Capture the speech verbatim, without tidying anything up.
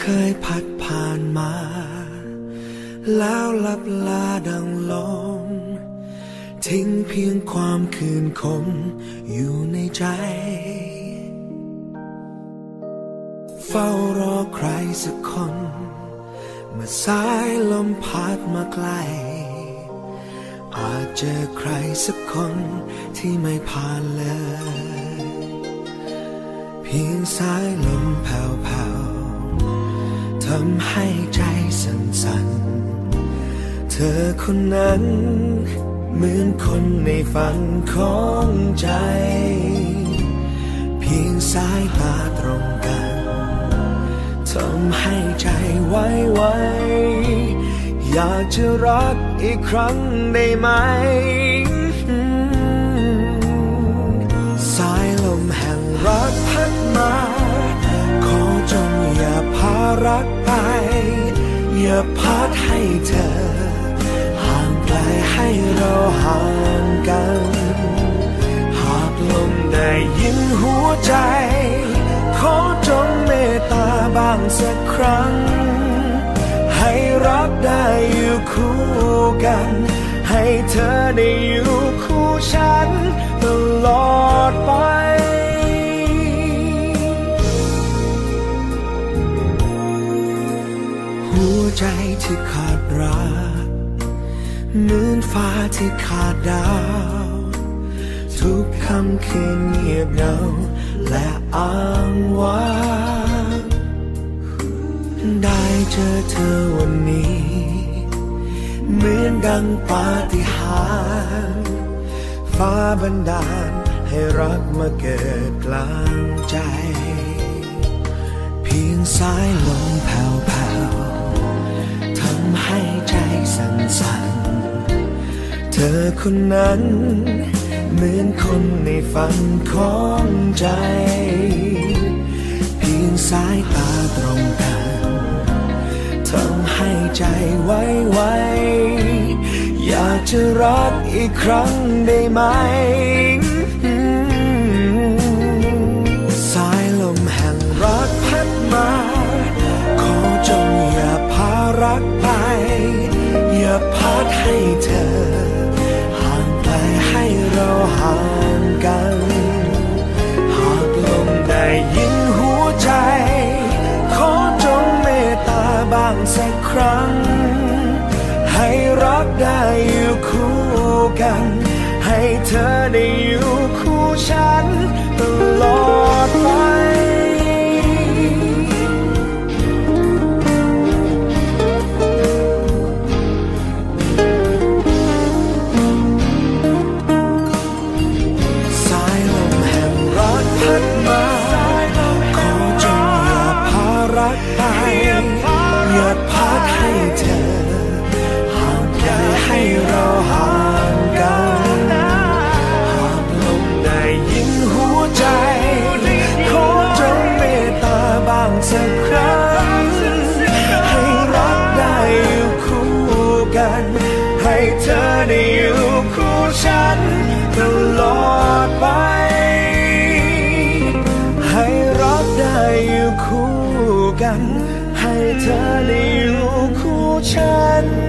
ยพัดผ่านมาแล้วลับลาดังลมทิ้งเพียงความคืนคมอยู่ในใจเฝ้ารอใครสักคนเมื่อสายลมพัดมาไกลอาจเจอใครสักคนที่ไม่ผ่านเลยเพียงสายลมแผ่วๆทำให้ใจสั่นๆเธอคนนั้นเหมือนคนในฝันของใจเพียงสายตาตรงกันทำให้ใจไว้ไว้อยากจะรักอีกครั้งได้ไหมสายลมแห่งรักพัดมาขอจงอย่าพารักไปอย่าพัดให้เธอห่างไกลให้เราห่างกันหากลมได้ยินหัวใจขอจงเมตตาบ้างสักครั้งให้รักได้อยู่คู่กันให้เธอได้อยู่คู่ฉันตลอดไปหัวใจที่ขาดรักเหมือนฟ้าที่ขาดดาวทุกค่ำคืนเงียบเหงาและอ้างว้างได้เจอเธอวันนี้เหมือนดังปาฏิหาริย์ฟ้าบันดาลให้รักมาเกิดกลางใจเพียงสายลมแผ่วๆทำให้ใจสั่นๆเธอคนนั้นเหมือนคนในฝันของใจเพียงสายตาตรงกันทำให้ใจไว้ไว้อยากจะรักอีกครั้งได้ไหมสายลมแห่งรักพัดมาขอจงอย่าพารักไปอย่าพัดให้เธอห่างไกลให้เราห่างกันหากลมได้ยินหัวใจขอจงเมตตาบ้างสักครั้งให้รักได้อยู่คู่กันให้เธอได้อยู่คู่ฉันตลอดไปสายลมแห่งรักพัดมาขอจงอย่าพารักไปอย่าพัดให้เธอห่างไกลให้เราห่างกันหากลมได้ยินหัวใจขอจงเมตตาบ้างสักครั้งให้รักได้อยู่คู่กันให้เธอได้อยู่คู่ฉันตลอดไปให้รักได้อยู่คู่กันให้เธอได้อยู่คู่ฉัน